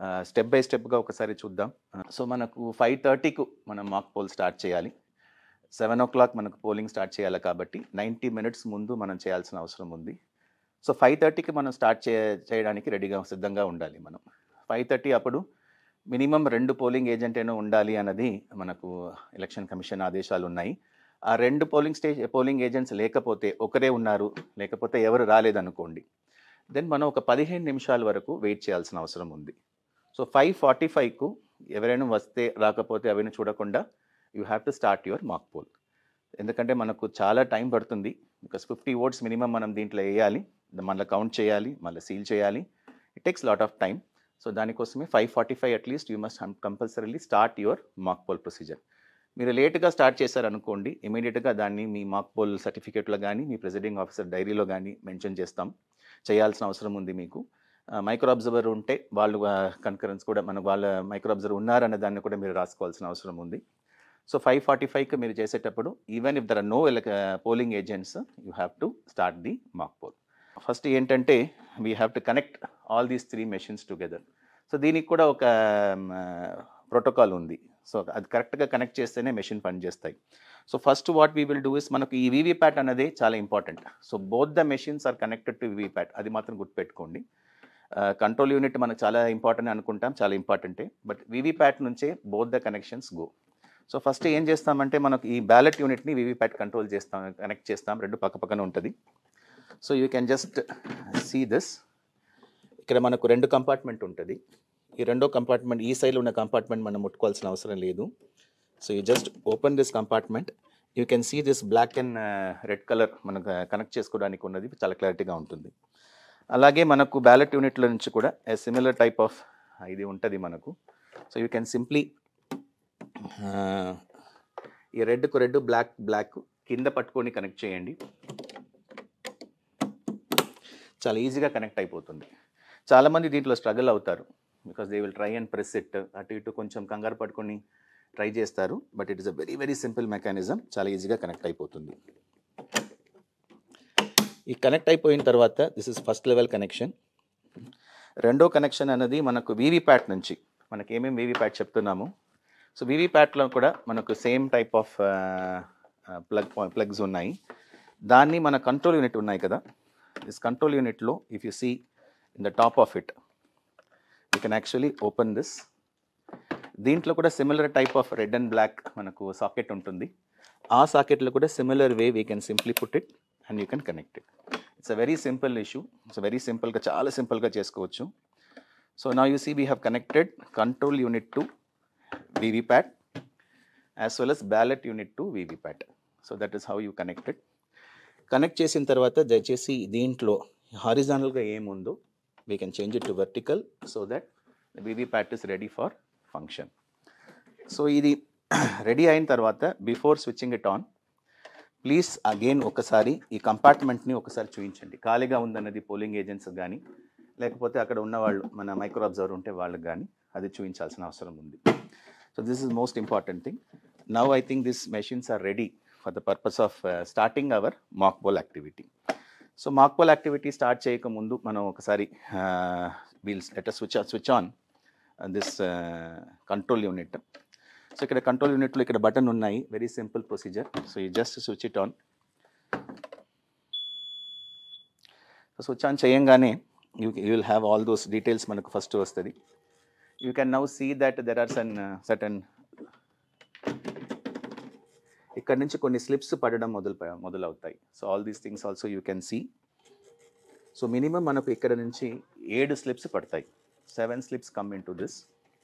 Step by స్టెప్గా ఒకసారి చూద్దాం. So మనకు 5:30కు మనం మాక్ పోల్ స్టార్ట్ చేయాలి. 7 o'clock మనకు పోలింగ్ స్టార్ట్ చేయాలి కాబట్టి 90 minutes ముందు మనం చేయాల్సిన అవసరం ఉంది. సో 5:30కి మనం స్టార్ట్ చేయడానికి రెడీగా సిద్ధంగా ఉండాలి. మనం 5:30 అప్పుడు మినిమం 2 పోలింగ్ ఏజెంట్ అయినా ఉండాలి అన్నది మనకు ఎలక్షన్ కమిషన్ ఆదేశాలు ఉన్నాయి. ఆ 2 పోలింగ్ ఏజెంట్స్ లేకపోతే ఒకరే ఉన్నారు, లేకపోతే ఎవరు రాలేదనుకోండి, దెన్ మనం ఒక 15 నిమిషాల వరకు వెయిట్ చేయాల్సిన అవసరం ఉంది. సో 5:45కు ఎవరైనా వస్తే రాకపోతే అవన్నీ చూడకుండా you have to start your mock poll. ఎందుకంటే మనకు చాలా టైం పడుతుంది. బికాస్ 50 votes మినిమం మనం దీంట్లో వేయాలి, మళ్ళీ కౌంట్ చేయాలి, మళ్ళీ సీల్ చేయాలి. It takes lot of time. So దానికోసమే 5:45 at least you must compulsorily start your mock poll procedure. మీరు లేట్గా స్టార్ట్ చేశారనుకోండి, ఇమీడియట్గా దాన్ని మీ మాక్ పోల్ సర్టిఫికేట్లో కానీ మీ ప్రెసిడింగ్ ఆఫీసర్ డైరీలో కానీ మెన్షన్ చేయాల్సిన అవసరం ఉంది. మీకు మైక్రో అబ్జర్వర్ ఉంటే వాళ్ళు కన్కరెన్స్ కూడా వాళ్ళ మైక్రో అబ్జర్వర్ ఉన్నారనే దాన్ని కూడా మీరు రాసుకోవాల్సిన అవసరం ఉంది. సో 5:45కి మీరు చేసేటప్పుడు even if there are no polling agents you have to start the mock poll. First ఏంటంటే we have to connect all these 3 machines together. So దీనికి కూడా ఒక ప్రోటోకాల్ ఉంది. సో అది కరెక్ట్గా కనెక్ట్ చేస్తేనే మెషిన్ పనిచేస్తాయి. So first what we will do is, మనకు ఈ వీవీప్యాట్ అనేది చాలా important. So both the machines are connected to VVPAT, అది మాత్రం గుర్తుపెట్టుకోండి. కంట్రోల్ యూనిట్ మనకు చాలా ఇంపార్టెంట్ అనుకుంటాం, చాలా ఇంపార్టెంటే, బట్ వీవీప్యాట్ నుంచే both the connections go. So first ఏం చేస్తామంటే మనకు ఈ బ్యాలెట్ యూనిట్ని వీవీప్యాట్ కనెక్ట్ చేస్తాం, 2 పక్కపక్కన ఉంటుంది. So you can just see this. ఇక్కడ మనకు 2 కంపార్ట్మెంట్ ఉంటుంది. ఈ 2వ కంపార్ట్మెంట్, ఈ సైడ్లో ఉన్న కంపార్ట్మెంట్ మనం ముట్టుకోవాల్సిన అవసరం లేదు. So you just open this compartment. You can see this black and red colour మనకు కనెక్ట్ చేసుకోవడానికి ఉన్నది, చాలా క్లారిటీగా ఉంటుంది. అలాగే మనకు బ్యాలెట్ యూనిట్ల నుంచి కూడా సిమిలర్ టైప్ ఆఫ్ ఇది ఉంటుంది మనకు. సో యూ కెన్ సింప్లీ ఈ రెడ్కు రెడ్, బ్లాక్ కింద పట్టుకొని కనెక్ట్ చేయండి. చాలా ఈజీగా కనెక్ట్ అయిపోతుంది. చాలామంది దీంట్లో స్ట్రగుల్ అవుతారు, because they will try and press it. అటు ఇటు కొంచెం కంగారు పట్టుకొని ట్రై చేస్తారు, but it is a very very simple mechanism. చాలా ఈజీగా కనెక్ట్ అయిపోతుంది. ఈ కనెక్ట్ అయిపోయిన తర్వాత this is first level connection. 2వ కనెక్షన్ అనేది మనకు వీవీప్యాట్ నుంచి, మనకి ఏమేమి వీవీప్యాట్ చెప్తున్నాము. సో వీవీప్యాట్లో కూడా మనకు సేమ్ టైప్ ఆఫ్ ప్లగ్స్ ఉన్నాయి. దాన్ని మన కంట్రోల్ యూనిట్ ఉన్నాయి కదా, దిస్ కంట్రోల్ యూనిట్లో if you see in the top of it you can actually open this. దీంట్లో కూడా similar type of red and black మనకు సాకెట్ ఉంటుంది. ఆ సాకెట్లో కూడా similar way we can simply put it and you can connect it. It's a very simple issue. It's very సింపుల్గా, చాలా సింపుల్గా చేసుకోవచ్చు. So now you see we have connected control unit to VVPAT as well as ballot unit to VVPAT. So that is how you connected. Connect చేసిన తర్వాత దయచేసి దీంట్లో హారిజానల్గా ఏముందో we can change it to vertical so that VVPAT is ready for function. So ఇది ready అయిన తర్వాత before switching it on, please again ఒకసారి ఈ కంపార్ట్మెంట్ని ఒకసారి చూపించండి. ఖాళీగా ఉందన్నది పోలింగ్ ఏజెంట్స్ కానీ, లేకపోతే అక్కడ ఉన్నవాళ్ళు మన మైక్రో అబ్జర్వర్ ఉంటే వాళ్ళకి కానీ అది చూపించాల్సిన అవసరం ఉంది. So this is most important thing. Now I think this machines are ready for the purpose of starting our mock poll activity. So mock poll activity start చేయకముందు మనం ఒకసారి let us switch on this control unit. So ఇక్కడ control యూనిట్లో ఇక్కడ button ఉన్నాయి, very simple procedure. So you just switch it on. So switch on చేయంగానే you will have all those details మనకు first వస్తుంది. You can now see that there are certain ఇక్కడ నుంచి కొన్ని స్లిప్స్ పడడం మొదలవుతాయి. So all these things also you can see. So minimum మనకు ఇక్కడ నుంచి 7 స్లిప్స్ పడతాయి. 7 slips come into this.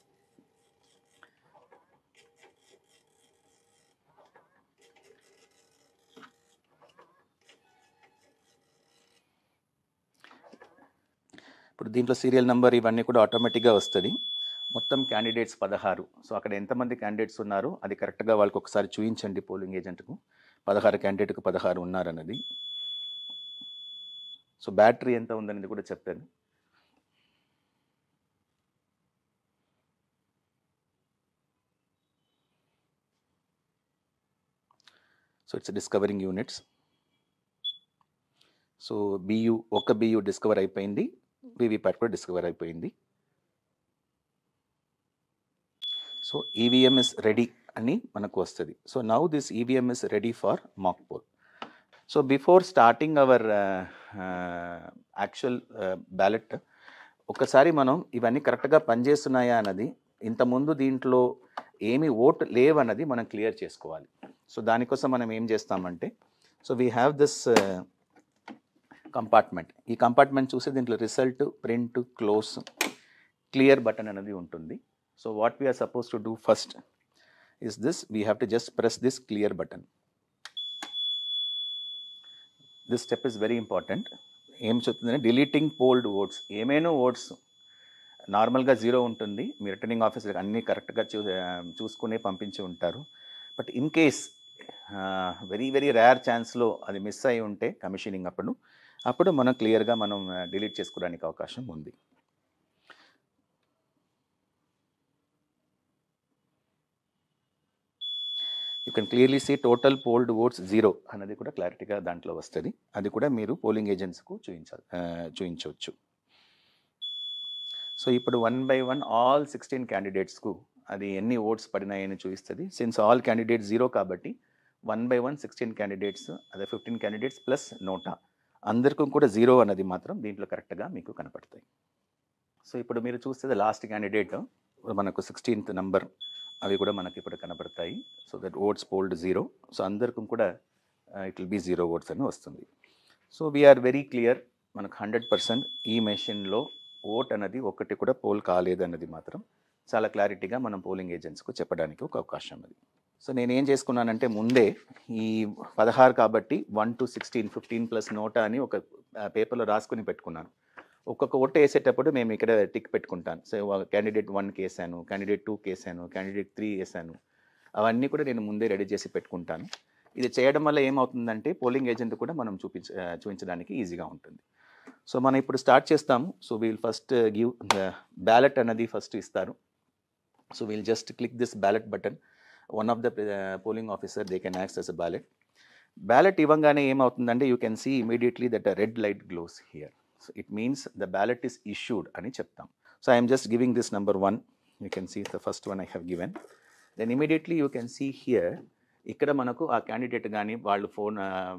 ఇప్పుడు దీంట్లో సీరియల్ నెంబర్ ఇవన్నీ కూడా ఆటోమేటిక్గా వస్తుంది. మొత్తం క్యాండిడేట్స్ 16. సో అక్కడ ఎంతమంది క్యాండిడేట్స్ ఉన్నారో అది కరెక్ట్గా వాళ్ళకి ఒకసారి చూపించండి పోలింగ్ ఏజెంట్కు. 16 క్యాండిడేట్కు 16 ఉన్నారన్నది. సో బ్యాటరీ ఎంత ఉందనేది కూడా చెప్పాను. So it's discovering units. So ఒక బియు డిస్కవర్ అయిపోయింది, వీవీప్యాట్ కూడా డిస్కవర్ అయిపోయింది. సో ఈవీఎం ఇస్ రెడీ అని మనకు వస్తుంది. So now this EVM is ready for mock poll. So before starting our actual ballot ఒకసారి మనం ఇవన్నీ కరెక్ట్గా పనిచేస్తున్నాయా అన్నది, ఇంతకుముందు దీంట్లో ఏమి ఓట్ లేవన్నది మనం క్లియర్ చేసుకోవాలి. సో దానికోసం మనం ఏం చేస్తామంటే, so we have this compartment. ఈ కంపార్ట్మెంట్ చూస్తే దీంట్లో result, print, close, clear button అనేది ఉంటుంది. So what we are suppose to do first is this, we have to just press this clear button. This step is very important. ఏం చెప్తుందంటే deleting polled votes. ఏమైనా votes నార్మల్గా 0 ఉంటుంది, మీ returning ఆఫీసర్కి అన్నీ కరెక్ట్గా చూసుకునే పంపించి ఉంటారు. But in case very very rare ఛాన్స్లో అది మిస్ అయి ఉంటే కమిషనింగ్ అప్పుడు మనం క్లియర్గా మనం డిలీట్ చేసుకోవడానికి అవకాశం ఉంది. You can clearly see total polled votes 0 అన్నది కూడా క్లారిటీగా దాంట్లో వస్తుంది. అది కూడా మీరు పోలింగ్ ఏజెంట్స్కు చూపించవచ్చు. సో ఇప్పుడు 1 by 1 ఆల్ 16 క్యాండిడేట్స్కు అది ఎన్ని ఓట్స్ పడినాయని చూపిస్తుంది. సిన్స్ ఆల్ క్యాండిడేట్స్ 0 కాబట్టి 1 by 1 16 క్యాండిడేట్స్, అదే 15 క్యాండిడేట్స్ ప్లస్ నోటా, అందరికీ కూడా 0 అన్నది మాత్రం దీంట్లో కరెక్ట్గా మీకు కనపడతాయి. సో ఇప్పుడు మీరు చూస్తే లాస్ట్ క్యాండిడేట్ మనకు 16th నంబర్, అవి కూడా మనకి ఇప్పుడు కనబడతాయి. So that votes polled 0. సో అందరికీ కూడా ఇట్ విల్ బీ 0 ఓట్స్ అని వస్తుంది. సో వీఆర్ వెరీ క్లియర్, మనకు 100% ఈ మెషిన్లో ఓట్ అనేది ఒకటి కూడా పోల్ కాలేదు అన్నది మాత్రం చాలా క్లారిటీగా మనం పోలింగ్ ఏజెంట్స్కు చెప్పడానికి ఒక అవకాశం అది. సో నేనేం చేసుకున్నానంటే ముందే ఈ 16 కాబట్టి 1 to 16, 15 ప్లస్ నోటా అని ఒక పేపర్లో రాసుకుని పెట్టుకున్నాను. ఒక్కొక్క ఓటు వేసేటప్పుడు మేము ఇక్కడ టిక్ పెట్టుకుంటాను. సో క్యాండిడేట్ 1కి వేసాను, క్యాండిడేట్ 2కి వేసాను, క్యాండిడేట్ 3 వేసాను. అవన్నీ కూడా నేను ముందే రెడీ చేసి పెట్టుకుంటాను. ఇది చేయడం వల్ల ఏమవుతుందంటే పోలింగ్ ఏజెంట్ కూడా మనం చూపించడానికి ఈజీగా ఉంటుంది. సో మనం ఇప్పుడు స్టార్ట్ చేస్తాము. So we'll first give ballot అనేది ఫస్ట్ ఇస్తారు. So we'll just click this ballot button. One of the polling officer they can access ballot. Ballot ఇవ్వగానే ఏమవుతుందంటే you can see immediately that red light glows here. So it means the ballot is issued అని చెప్తాం. So I am just giving this number 1. You can see the first one I have given. Then immediately you can see here, ఇక్కడ మనకు ఆ candidate కానీ వాళ్ళు phone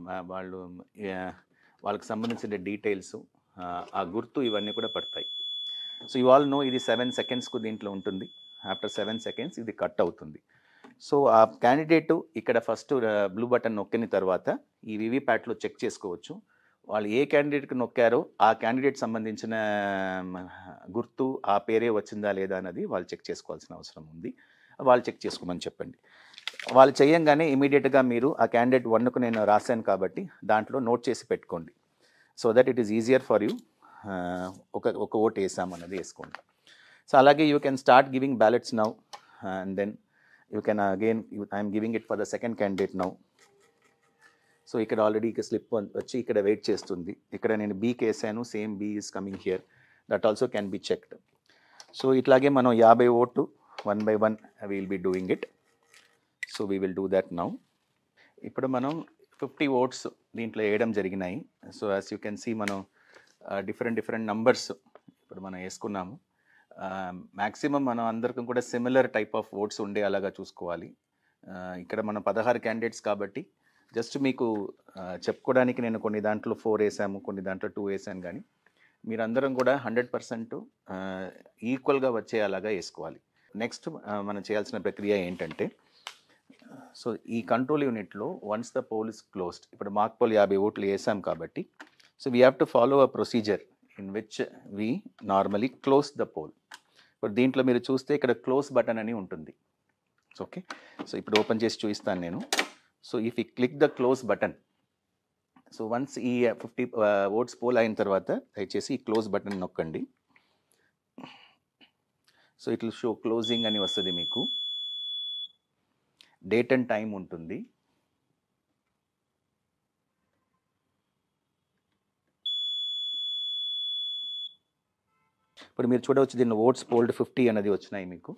వాళ్ళకి సంబంధించిన details, ఆ గుర్తు ఇవన్నీ కూడా పడతాయి. సో యూ ఆల్ నో ఇది 7 secondsకు దీంట్లో ఉంటుంది. ఆఫ్టర్ 7 seconds ఇది కట్ అవుతుంది. సో ఆ క్యాండిడేటు ఇక్కడ ఫస్ట్ బ్లూ బటన్ నొక్కిన తర్వాత ఈ వివిప్యాట్లో చెక్ చేసుకోవచ్చు. వాళ్ళు ఏ క్యాండిడేట్కి నొక్కారో ఆ క్యాండిడేట్ సంబంధించిన గుర్తు, ఆ పేరే వచ్చిందా లేదా అన్నది వాళ్ళు చెక్ చేసుకోవాల్సిన అవసరం ఉంది. వాళ్ళు చెక్ చేసుకోమని చెప్పండి. వాళ్ళు చేయంగానే ఇమీడియట్గా మీరు ఆ క్యాండిడేట్ 1కు నేను రాశాను కాబట్టి దాంట్లో నోట్ చేసి పెట్టుకోండి. So that it is easier for you. ఒక ఓట్ వేసామన్నది వేసుకోండి. సో అలాగే you can start giving ballots now and then you can again I'm giving it for the second candidate now. So ఇక్కడ ఆల్రెడీ ఇక slip వచ్చి ఇక్కడ wait చేస్తుంది. ఇక్కడ నేను బీకి వేసాను, same B is coming here. That also can be checked. So ఇట్లాగే మనం 50 ఓట్లు 1 by 1 we will be doing it. So we will do that now. ఇప్పుడు మనం 50 ఓట్స్ దీంట్లో వేయడం జరిగినాయి. So as you can see మనం డిఫరెంట్ నంబర్స్ ఇప్పుడు మనం వేసుకున్నాము. మ్యాక్సిమం మనం అందరికీ కూడా సిమిలర్ టైప్ ఆఫ్ ఓట్స్ ఉండే అలాగా చూసుకోవాలి. ఇక్కడ మనం 16 క్యాండిడేట్స్ కాబట్టి జస్ట్ మీకు చెప్పుకోవడానికి నేను కొన్ని దాంట్లో 4 వేసాము, కొన్ని దాంట్లో 2 వేసాను. కానీ మీరందరం కూడా 100% ఈక్వల్గా వచ్చే అలాగా వేసుకోవాలి. నెక్స్ట్ మనం చేయాల్సిన ప్రక్రియ ఏంటంటే, సో ఈ కంట్రోల్ యూనిట్లో once the poll is closed, ఇప్పుడు మాక్ పోల్ 50 ఓట్లు వేసాం కాబట్టి so we have to follow a procedure in which we normally close the poll. ఇప్పుడు దీంట్లో మీరు చూస్తే ఇక్కడ క్లోజ్ బటన్ అని ఉంటుంది. ఓకే, సో ఇప్పుడు ఓపెన్ చేసి చూపిస్తాను నేను. So if you click the close button, so once ఈ 50 ఓట్స్ పోల్ అయిన తర్వాత దయచేసి ఈ క్లోజ్ బటన్ నొక్కండి. So it will show closing అని వస్తుంది. మీకు డేట్ అండ్ టైం ఉంటుంది. ఇప్పుడు మీరు చూడవచ్చు దీన్ని ఓట్స్ పోల్డ్ 50 అనేది వచ్చినాయి. మీకు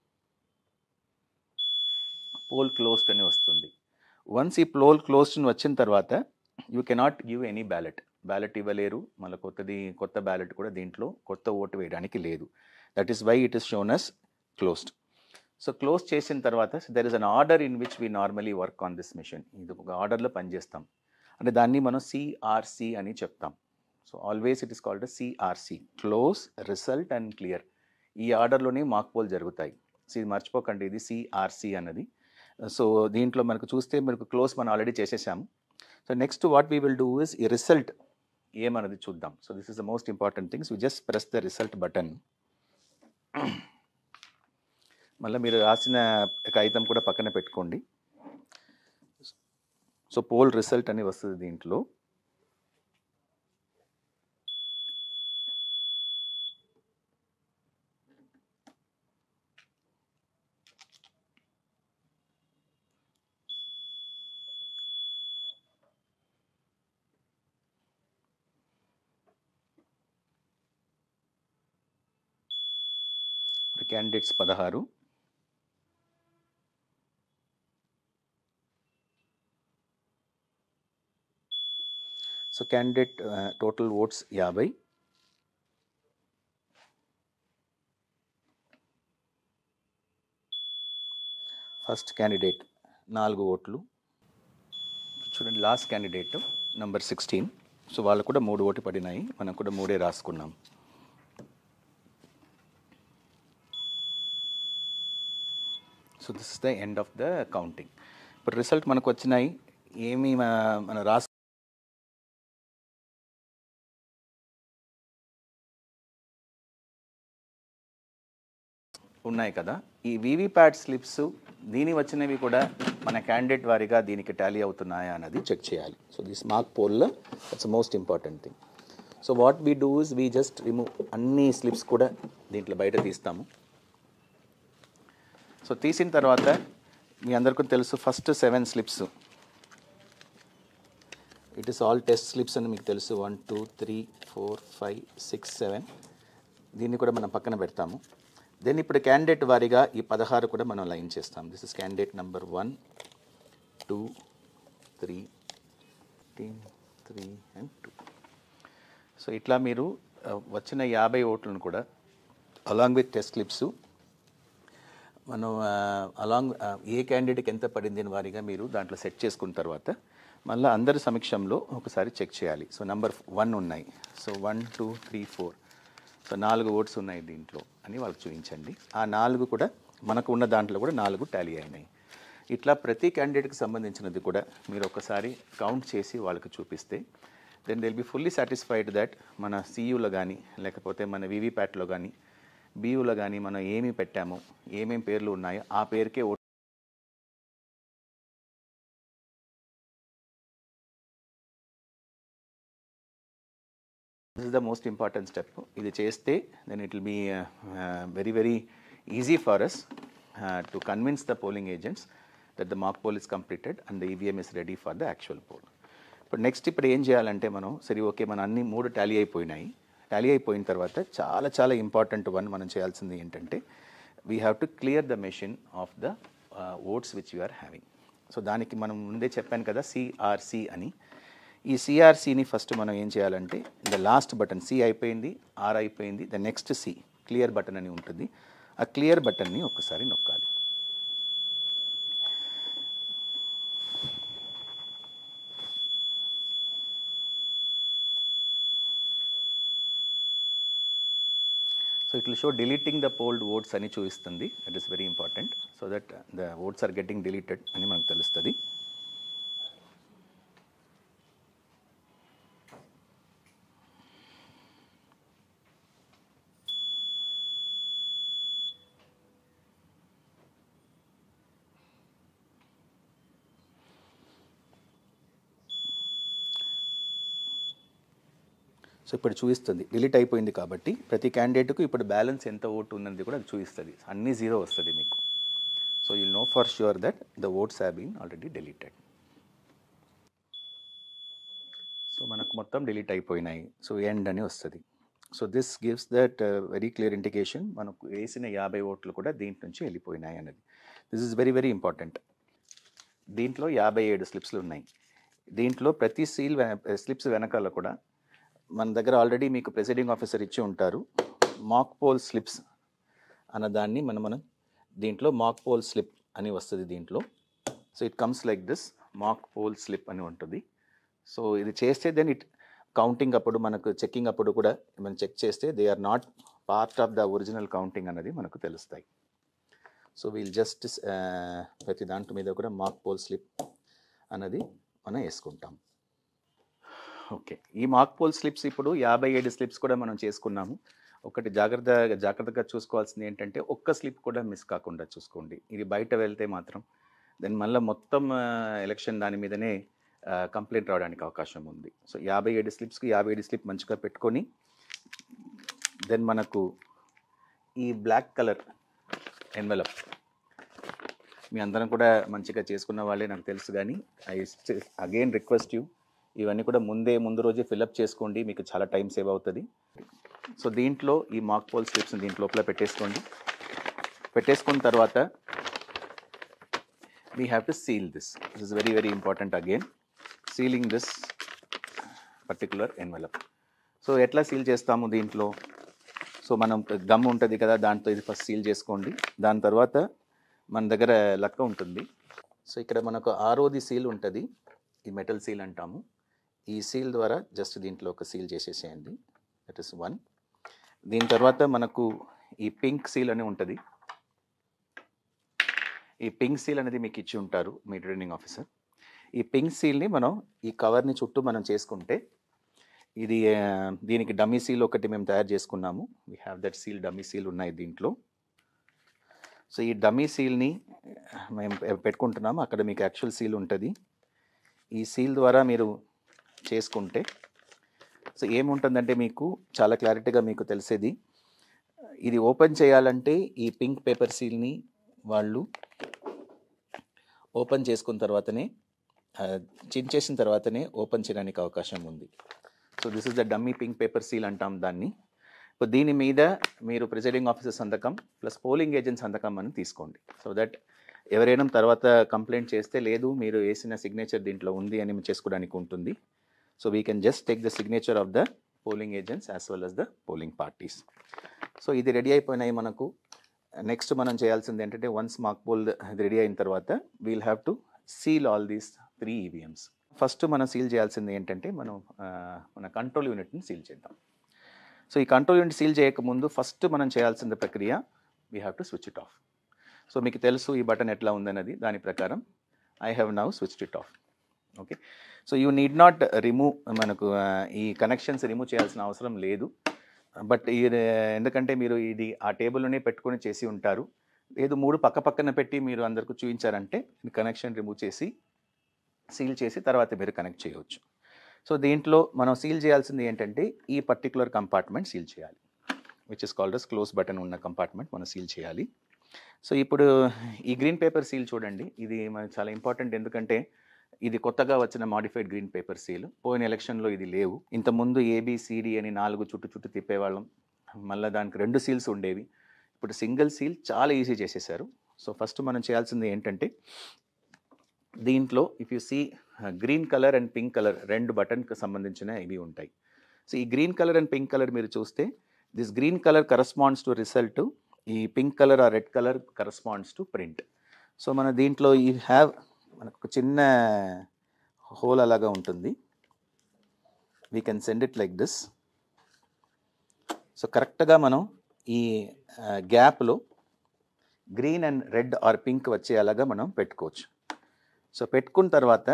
పోల్ క్లోజ్డ్ అని వస్తుంది. వన్స్ ఈ పోల్ క్లోజ్డ్ వచ్చిన తర్వాత you cannot give any ballot ఇవ్వలేరు. మళ్ళీ కొత్త బ్యాలెట్ కూడా దీంట్లో కొత్త ఓటు వేయడానికి లేదు. That is why it is shown as closed. So close చేసిన తర్వాత there is an order in which we normally work on this machine. ఇది ఒక ఆర్డర్లో పనిచేస్తాం, అంటే దాన్ని మనం సిఆర్సి అని చెప్తాం. So always it is called CRC, close, result and clear. ఈ ఆర్డర్లోనే మాక్ పోల్ జరుగుతాయి. సో ఇది మర్చిపోకండి, ఇది సిఆర్సి అన్నది. సో దీంట్లో మనకు చూస్తే మనకు క్లోజ్ మనం ఆల్రెడీ చేసేసాము. So next what we will do is ఈ రిజల్ట్ ఏమన్నది చూద్దాం. So this is the most important things. We just press the result button. మళ్ళీ మీరు రాసిన కాగితం కూడా పక్కన పెట్టుకోండి. సో పోల్ రిజల్ట్ అని వస్తుంది దీంట్లో. Candidates 16. So candidate total votes 50. First candidate 4 ఓట్లు. చూడండి లాస్ట్ క్యాండిడేట్ నంబర్ 16. సో వాళ్ళు కూడా 3 ఓట్లు పడినాయి, మనం కూడా 3 రాసుకున్నాం. So this is the end of the counting. ఇప్పుడు రిజల్ట్ మనకు వచ్చినాయి. ఏమి మన రాసు ఉన్నాయి కదా, ఈ వీవీప్యాట్ స్లిప్స్ దీని వచ్చినవి కూడా మన క్యాండిడేట్ వారిగా దీనికి టాలీ అవుతున్నాయా అన్నది చెక్ చేయాలి. సో దిస్ మార్క్ పోల్లో that's most important thing. So what we do is we just remove అన్ని స్లిప్స్ కూడా దీంట్లో బయట తీస్తాము. సో తీసిన తర్వాత మీ అందరికీ తెలుసు first 7 slips it is all test slips అని మీకు తెలుసు. 1 2 3 4 5 6 7 దీన్ని కూడా మనం పక్కన పెడతాము. దెన్ ఇప్పుడు క్యాండిడేట్ వారిగా ఈ 16 కూడా మనం లైన్ చేస్తాం. This is candidate number 1 2 3 3 and 2. సో ఇట్లా మీరు వచ్చిన 50 ఓట్లను కూడా అలాంగ్ విత్ టెస్ట్ స్లిప్స్ మనం అలాంగ్ ఏ క్యాండిడేట్కి ఎంత పడింది అని వారిగా మీరు దాంట్లో సెట్ చేసుకున్న తర్వాత మళ్ళీ అందరి సమక్షంలో ఒకసారి చెక్ చేయాలి. సో నెంబర్ 1 ఉన్నాయి. సో 1 2 3 4 సో 4 ఓట్స్ ఉన్నాయి దీంట్లో అని వాళ్ళకి చూపించండి. ఆ 4 కూడా మనకు ఉన్న దాంట్లో కూడా 4 టాలీ అయినాయి. ఇట్లా ప్రతి క్యాండిడేట్కి సంబంధించినది కూడా మీరు ఒకసారి కౌంట్ చేసి వాళ్ళకి చూపిస్తే then they will be fully satisfied that మన సియూలో కానీ లేకపోతే మన వీవీప్యాట్లో కానీ బీయూలో కానీ మనం ఏమి పెట్టామో ఏమేమి పేర్లు ఉన్నాయో ఆ పేరుకే vote. This is the most important step. ఇది చేస్తే then it will be very very easy for us to convince the polling agents that the mock poll is completed and the EVM is ready for the actual poll. ఇప్పుడు next ఇప్పుడు ఏం చేయాలంటే మనం సరే okay మన అన్ని 3 Tally అయిపోయినాయి. Tally అయిపోయిన తర్వాత చాలా చాలా ఇంపార్టెంట్ వన్ మనం చేయాల్సింది ఏంటంటే we have to clear the machine of the votes which you are having. సో దానికి మనం ముందే చెప్పాను కదా సిఆర్సి అని. ఈ సిఆర్సిని ఫస్ట్ మనం ఏం చేయాలంటే ద లాస్ట్ బటన్ సి అయిపోయింది, ఆర్ అయిపోయింది, the next C clear button అని ఉంటుంది. ఆ క్లియర్ బటన్ని ఒక్కసారి నొక్కాలి. So it will show deleting the polled votes అని చూపిస్తుంది. That is very important. So that the votes are getting deleted అని మనకు తెలుస్తుంది. సో ఇప్పుడు చూపిస్తుంది డిలీట్ అయిపోయింది కాబట్టి ప్రతి క్యాండిడేట్కు ఇప్పుడు బ్యాలెన్స్ ఎంత ఓటు ఉన్నది కూడా అది చూపిస్తుంది. అన్నీ 0 వస్తుంది మీకు. So you'll know for sure that the votes have been already deleted. So మనకు మొత్తం డిలీట్ అయిపోయినాయి. సో ఎండ్ అని వస్తుంది. So this gives that very clear indication మనకు వేసిన 50 ఓట్లు కూడా దీంట్ నుంచి వెళ్ళిపోయినాయి అన్నది. This is very very important. దీంట్లో 57 స్లిప్స్లు ఉన్నాయి. దీంట్లో ప్రతి స్లిప్స్ వెనకాల కూడా మన దగ్గర ఆల్రెడీ మీకు ప్రెసిడింగ్ ఆఫీసర్ ఇచ్చి ఉంటారు మాక్ పోల్ స్లిప్స్ అన్నదాన్ని మనం దీంట్లో మాక్ పోల్ స్లిప్ అని వస్తుంది దీంట్లో. So it comes like this, mock poll slip అని ఉంటుంది. సో ఇది చేస్తే దెన్ ఇట్ కౌంటింగ్ అప్పుడు మనకు చెక్కింగ్ అప్పుడు కూడా మనం చెక్ చేస్తే they are not part of the original counting అన్నది మనకు తెలుస్తాయి. సో వీల్ జస్ట్ ప్రతి దాంట్లో మీద కూడా మాక్ పోల్ స్లిప్ అన్నది మనం వేసుకుంటాం. ఓకే, ఈ మాక్ పోల్ స్లిప్స్ ఇప్పుడు 57 స్లిప్స్ కూడా మనం చేసుకున్నాము. ఒకటి జాగ్రత్తగా చూసుకోవాల్సింది ఏంటంటే ఒక్క స్లిప్ కూడా మిస్ కాకుండా చూసుకోండి. ఇది బయట వెళ్తే మాత్రం దెన్ మళ్ళీ మొత్తం ఎలక్షన్ దాని మీదనే కంప్లైంట్ రావడానికి అవకాశం ఉంది. సో 57 స్లిప్స్కి 57 స్లిప్ మంచిగా పెట్టుకొని దెన్ మనకు ఈ బ్లాక్ కలర్ ఎన్వెలప్ మీ అందరం కూడా మంచిగా చేసుకున్న వాళ్ళే నాకు తెలుసు, కానీ ఐ అగైన్ రిక్వెస్ట్ యూ, ఇవన్నీ కూడా ముందు రోజే ఫిల్అప్ చేసుకోండి, మీకు చాలా టైం సేవ్ అవుతుంది. సో దీంట్లో ఈ మాక్ పోల్ స్లిప్స్ని దీంట్లో లోపల పెట్టేసుకోండి. పెట్టేసుకున్న తర్వాత we have to seal this. This is very, very important again, sealing this particular envelope. So ఎట్లా సీల్ చేస్తాము దీంట్లో? సో మనం గమ్ ఉంటుంది కదా, దాంతో ఇది ఫస్ట్ సీల్ చేసుకోండి. దాని తర్వాత మన దగ్గర లక్క ఉంటుంది. సో ఇక్కడ మనకు 6వ సీల్ ఉంటుంది, ఈ మెటల్ సీల్ అంటాము. ఈ సీల్ ద్వారా జస్ట్ దీంట్లో ఒక సీల్ చేసేసేయండి. That is 1. దీని తర్వాత మనకు ఈ పింక్ సీల్ అని ఉంటుంది. ఈ పింక్ సీల్ అనేది మీకు ఇచ్చి ఉంటారు మీ రిటర్నింగ్ ఆఫీసర్. ఈ పింక్ సీల్ని మనం ఈ కవర్ని చుట్టూ మనం చేసుకుంటే ఇది దీనికి డమ్మీ సీల్ ఒకటి మేము తయారు చేసుకున్నాము. We have that seal, dummy seal ఉన్నాయి దీంట్లో. సో ఈ డమ్మీ సీల్ని మేము పెట్టుకుంటున్నాము. అక్కడ మీకు యాక్చువల్ సీల్ ఉంటుంది. ఈ సీల్ ద్వారా మీరు చేసుకుంటే సో ఏముంటుందంటే మీకు చాలా క్లారిటీగా మీకు తెలిసేది, ఇది ఓపెన్ చేయాలంటే ఈ పింక్ పేపర్ సీల్ని వాళ్ళు ఓపెన్ చేసుకున్న తర్వాతనే చించేసిన తర్వాతనే ఓపెన్ చేయడానికి అవకాశం ఉంది. So this is the dummy pink paper seal అంటాం దాన్ని. సో దీని మీద మీరు ప్రిసైడింగ్ ఆఫీసర్ సంతకం ప్లస్ పోలింగ్ ఏజెంట్ సంతకం అని తీసుకోండి. సో దట్ ఎవరైనా తర్వాత కంప్లైంట్ చేస్తే లేదు మీరు వేసిన సిగ్నేచర్ దీంట్లో ఉంది అని చేసుకోవడానికి ఉంటుంది. So we can just take the signature of the polling agents as well as the polling parties. So ఇది రెడీ అయిపోయినాయి మనకు. నెక్స్ట్ మనం చేయాల్సింది ఏంటంటే వన్స్ మాక్ పోల్ రెడీ అయిన తర్వాత we'll have to seal all these 3 EVMs. First మనం seal చేయాల్సింది ఏంటంటే మన కంట్రోల్ యూనిట్ని సీల్ చేద్దాం. సో ఈ కంట్రోల్ యూనిట్ సీల్ చేయకముందు ఫస్ట్ మనం చేయాల్సిన ప్రక్రియ we have to switch it off. So మీకు తెలుసు ఈ బటన్ ఎట్లా ఉందన్నది, దాని ప్రకారం I have now switched it off. Okay, so you need not remove, మనకు ఈ కనెక్షన్స్ రిమూవ్ చేయాల్సిన అవసరం లేదు. బట్ ఎందుకంటే మీరు ఇది ఆ టేబుల్లోనే పెట్టుకొని చేసి ఉంటారు, లేదు 3 పక్కన పెట్టి మీరు అందరికీ చూపించారంటే కనెక్షన్ రిమూవ్ చేసి సీల్ చేసి తర్వాత మీరు కనెక్ట్ చేయవచ్చు. సో దీంట్లో మనం సీల్ చేయాల్సింది ఏంటంటే ఈ పర్టికులర్ కంపార్ట్మెంట్ సీల్ చేయాలి, which is called as close button ఉన్న కంపార్ట్మెంట్ మనం సీల్ చేయాలి. సో ఇప్పుడు ఈ గ్రీన్ పేపర్ సీల్ చూడండి, ఇది మనకు చాలా ఇంపార్టెంట్. ఎందుకంటే ఇది కొత్తగా వచ్చిన మాడిఫైడ్ గ్రీన్ పేపర్ సీల్. పోయిన ఎలక్షన్లో ఇది లేవు. ఇంతకుముందు ABCD అని 4 చుట్టూ తిప్పేవాళ్ళం. మళ్ళీ దానికి 2 సీల్స్ ఉండేవి. ఇప్పుడు సింగిల్ సీల్ చాలా ఈజీ చేసేసారు. సో ఫస్ట్ మనం చేయాల్సింది ఏంటంటే దీంట్లో if you see green colour and pink colour 2 బటన్కి సంబంధించిన ఇవి ఉంటాయి. సో ఈ green colour and pink colour మీరు చూస్తే this green colour corresponds to result, ఈ పింక్ కలర్ ఆ red colour corresponds to print. So మన దీంట్లో ఈ హ్యావ్ మనకు ఒక చిన్న హోల్ అలాగా ఉంటుంది. We can send it like this. So కరెక్ట్గా మనం ఈ గ్యాప్లో green and red or pink వచ్చేలాగా మనం పెట్టుకోవచ్చు. సో పెట్టుకున్న తర్వాత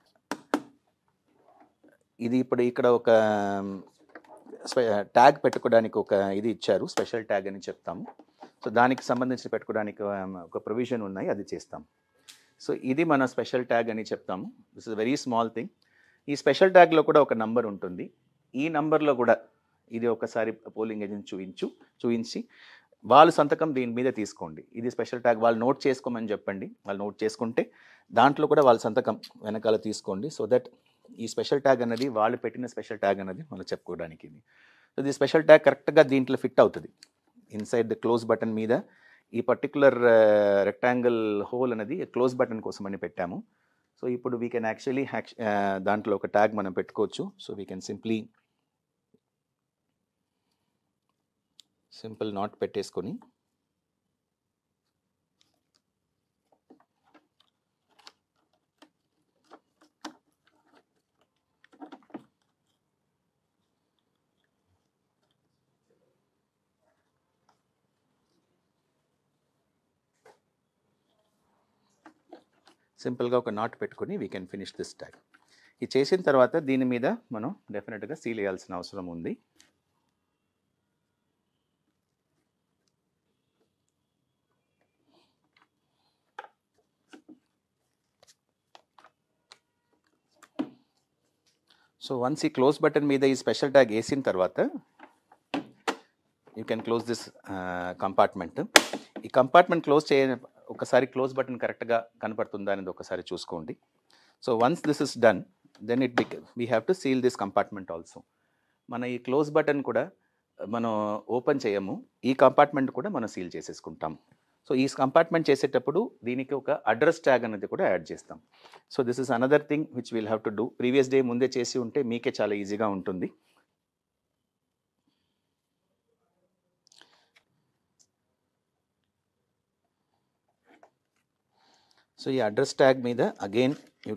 ఇది ఇప్పుడు ఇక్కడ ఒక ట్యాగ్ పెట్టుకోవడానికి ఒక ఇది ఇచ్చారు, స్పెషల్ ట్యాగ్ అని చెప్తాము. సో దానికి సంబంధించి పెట్టుకోవడానికి ఒక ప్రొవిజన్ ఉన్నాయి, అది చేస్తాం. సో ఇది మన స్పెషల్ ట్యాగ్ అని చెప్తాము. This is very small thing. ఈ స్పెషల్ ట్యాగ్లో కూడా ఒక నంబర్ ఉంటుంది. ఈ నంబర్లో కూడా ఇది ఒకసారి పోలింగ్ ఏజెంట్ చూపించి వాళ్ళ సంతకం దీని మీద తీసుకోండి. ఇది స్పెషల్ ట్యాగ్ వాళ్ళు నోట్ చేసుకోమని చెప్పండి. వాళ్ళు నోట్ చేసుకుంటే దాంట్లో కూడా వాళ్ళ సంతకం వెనకాల తీసుకోండి. సో దట్ ఈ స్పెషల్ ట్యాగ్ అన్నది వాళ్ళు పెట్టిన స్పెషల్ ట్యాగ్ అన్నది మనం చెప్పుకోవడానికి ఇది. సో ది స్పెషల్ ట్యాగ్ కరెక్ట్గా దీంట్లో ఫిట్ అవుతుంది. ఇన్సైడ్ ద క్లోజ్ బటన్ మీద ఈ పర్టికులర్ రెక్టాంగిల్ హోల్ అనేది క్లోజ్ బటన్ కోసం అని పెట్టాము. సో ఇప్పుడు వీ కెన్ యాక్చువల్లీ దాంట్లో ఒక ట్యాగ్ మనం పెట్టుకోవచ్చు. So we can simple knot పెట్టేసుకొని సింపుల్గా ఒక నాట్ పెట్టుకొని we can finish this tag. ఇది చేసిన తర్వాత దీని మీద మనం డెఫినెట్గా సీల్ వేయాల్సిన అవసరం ఉంది. సో వన్స్ ఈ క్లోజ్ బటన్ మీద ఈ స్పెషల్ ట్యాగ్ వేసిన తర్వాత you can close this compartment. ఈ కంపార్ట్మెంట్ క్లోజ్ ఒకసారి క్లోజ్ బటన్ కరెక్ట్గా కనపడుతుందా అనేది ఒకసారి చూసుకోండి. So once this is done then we have to seal this compartment also. మన ఈ క్లోజ్ బటన్ కూడా మనం ఓపెన్ చేయము, ఈ కంపార్ట్మెంట్ కూడా మనం సీల్ చేసేసుకుంటాం. సో ఈ కంపార్ట్మెంట్ చేసేటప్పుడు దీనికి ఒక అడ్రస్ ట్యాగ్ అనేది కూడా యాడ్ చేస్తాం. So this is another thing which will have to do. Previous day ముందే చేసి ఉంటే మీకే చాలా ఈజీగా ఉంటుంది. సో ఈ అడ్రస్ ట్యాగ్ మీద again you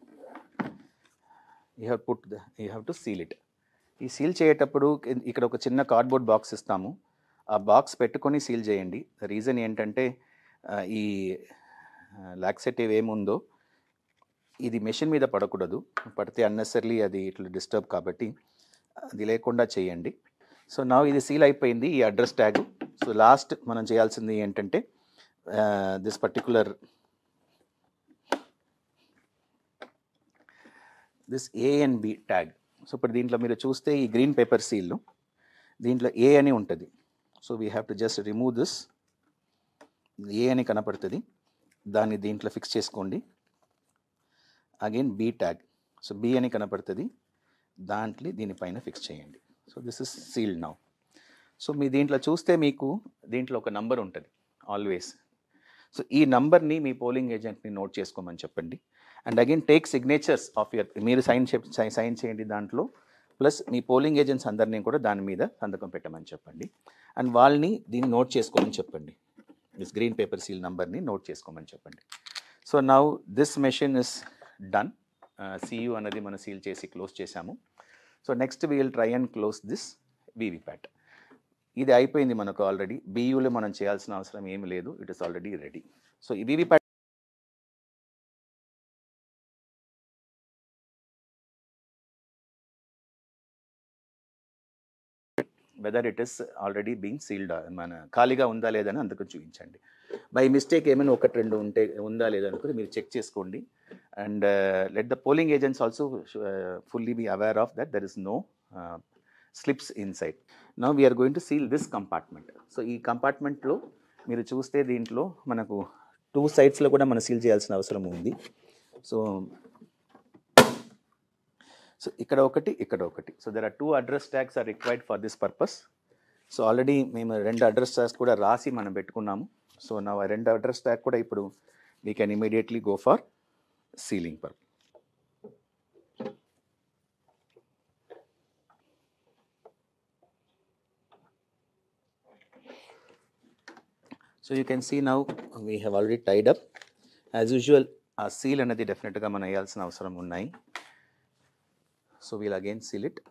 have to seal it. ఈ సీల్ చేయేటప్పుడు ఇక్కడ ఒక చిన్న కార్డ్బోర్డ్ బాక్స్ ఇస్తాము, ఆ బాక్స్ పెట్టుకొని సీల్ చేయండి. రీజన్ ఏంటంటే ఈ లాక్సేటివ్ ఏముందో ఇది మెషిన్ మీద పడకూడదు, పడితే అన్నెసర్లీ అది ఇట్లా డిస్టర్బ్, కాబట్టి అది లేకుండా చేయండి. సో నా ఇది సీల్ అయిపోయింది ఈ అడ్రస్ ట్యాగ్. సో లాస్ట్ మనం చేయాల్సింది ఏంటంటే this particular this A and B tag. So ఇప్పుడు దీంట్లో మీరు చూస్తే ఈ గ్రీన్ పేపర్ సీల్ దీంట్లో ఏ అని ఉంటుంది. So we have to just remove this. A అని కనపడుతుంది, దాన్ని దీంట్లో ఫిక్స్ చేసుకోండి. Again B tag, so B అని కనపడుతుంది, దాంట్లో దీనిపైన ఫిక్స్ చేయండి. So this is sealed now. So మీ దీంట్లో చూస్తే మీకు దీంట్లో ఒక నంబర్ ఉంటుంది ఆల్వేస్. సో ఈ నంబర్ని మీ పోలింగ్ ఏజెంట్ని నోట్ చేసుకోమని చెప్పండి. And again take signatures of your, మీరు సైన్ చేయండి దాంట్లో, ప్లస్ మీ పోలింగ్ ఏజెంట్స్ అందరినీ కూడా దాని మీద సంతకం పెట్టమని చెప్పండి. అండ్ వాళ్ళని దీన్ని నోట్ చేసుకోమని చెప్పండి, దిస్ గ్రీన్ పేపర్ సీల్ నంబర్ని నోట్ చేసుకోమని చెప్పండి. So now this machine is done. CU అనేది మనం సీల్ చేసి క్లోజ్ చేసాము. So next we will try and close this VVPAT. ఇది అయిపోయింది మనకు ఆల్రెడీ. బియూలో మనం చేయాల్సిన అవసరం ఏమి లేదు, it is already ready. So ఈ VVPAT whether it is already being sealed, మన ఖాళీగా ఉందా లేదని అందుకు చూపించండి. బై మిస్టేక్ ఏమైనా ఒకటి రెండు ఉందా లేదా అనుకుని మీరు చెక్ చేసుకోండి. And let the polling agents also fully be aware of that there is no slips inside. Now we're going to seal this compartment. So ఈ కంపార్ట్మెంట్లో మీరు చూస్తే దీంట్లో మనకు 2 సైడ్స్లో కూడా మనం సీల్ చేయాల్సిన అవసరం ఉంది. సో ఇక్కడ ఒకటి, ఇక్కడ ఒకటి. So there are 2 address tags are required for this purpose. So already మేము 2 అడ్రస్ ట్యాగ్స్ కూడా రాసి మనం పెట్టుకున్నాము. సో నా 2 అడ్రస్ ట్యాగ్ కూడా ఇప్పుడు we can immediately go for sealing purpose. So you can see now we have already tied up. As usual ఆ seal అనేది డెఫినెట్గా మనం వేయాల్సిన అవసరం ఉన్నాయి. So we'll again seal it.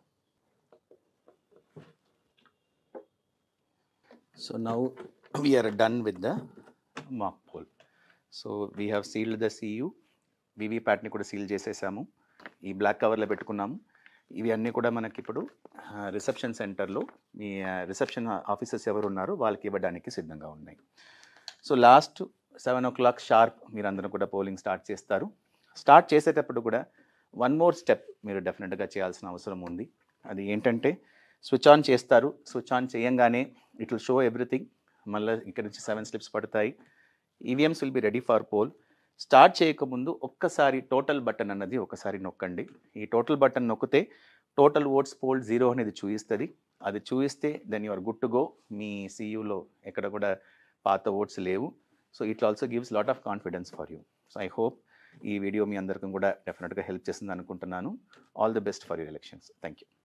So now we are done with the mock poll. So we have sealed the CU. వీవీప్యాట్ని కూడా seal చేసేసాము, ఈ బ్లాక్ కవర్లో పెట్టుకున్నాము. ఇవి అన్నీ కూడా మనకి ఇప్పుడు రిసెప్షన్ సెంటర్లో మీ రిసెప్షన్ ఆఫీసర్స్ ఎవరు ఉన్నారో వాళ్ళకి ఇవ్వడానికి సిద్ధంగా ఉన్నాయి. సో లాస్ట్ 7 o'clock షార్ప్ మీరు అందరూ కూడా పోలింగ్ స్టార్ట్ చేస్తారు. స్టార్ట్ చేసేటప్పుడు కూడా వన్ మోర్ స్టెప్ మీరు డెఫినెట్గా చేయాల్సిన అవసరం ఉంది. అది ఏంటంటే స్విచ్ ఆన్ చేస్తారు. స్విచ్ ఆన్ చేయంగానే ఇట్ విల్ షో ఎవ్రీథింగ్. మళ్ళీ ఇక్కడ నుంచి 7 స్లిప్స్ పడతాయి. EVMs will be ready for poll. Start చేయకముందు ఒక్కసారి టోటల్ బటన్ అన్నది ఒకసారి నొక్కండి. ఈ టోటల్ బటన్ నొక్కితే టోటల్ ఓట్స్ పోల్డ్ 0 అనేది చూపిస్తుంది. అది చూపిస్తే then you are good to go. మీ సియూలో ఎక్కడ కూడా పాత ఓట్స్ లేవు. So it also gives lot of confidence for you. So I hope ఈ వీడియో మీ అందరికీ కూడా డెఫినెట్గా హెల్ప్ చేస్తుంది అనుకుంటున్నాను. All the best for your elections. Thank you.